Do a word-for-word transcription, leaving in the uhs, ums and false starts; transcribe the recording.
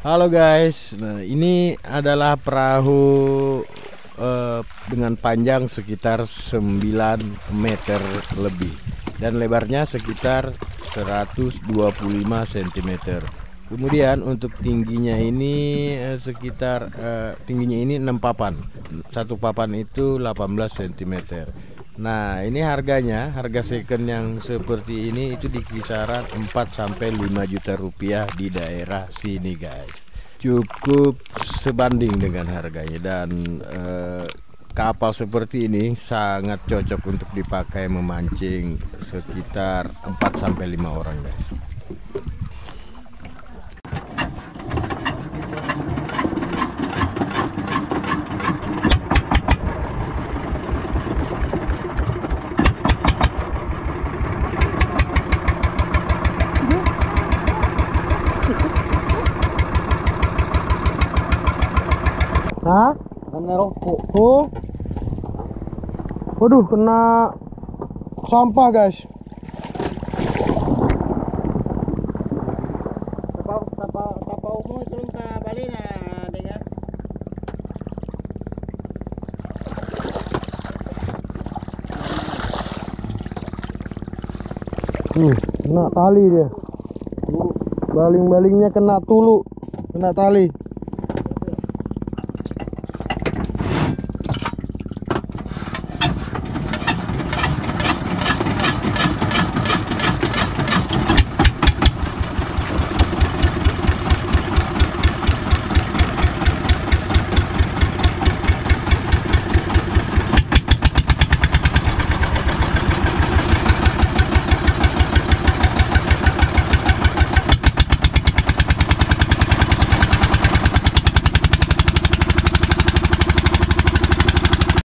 Halo guys, nah ini adalah perahu eh, dengan panjang sekitar sembilan meter lebih dan lebarnya sekitar seratus dua puluh lima sentimeter. Kemudian untuk tingginya ini eh, sekitar eh, tingginya ini enam papan. Satu papan itu delapan belas sentimeter. Nah, ini harganya, harga second yang seperti ini itu di kisaran empat sampai lima juta rupiah di daerah sini, guys. Cukup sebanding dengan harganya dan eh, kapal seperti ini sangat cocok untuk dipakai memancing sekitar empat sampai lima orang, guys. Hah? Kena rokok. Oh. Waduh, kena sampah, guys. Tapau tapau tapau mo tulong ka bali na dengar. Nih, kena tali dia. Baling-balingnya kena tulu, kena tali.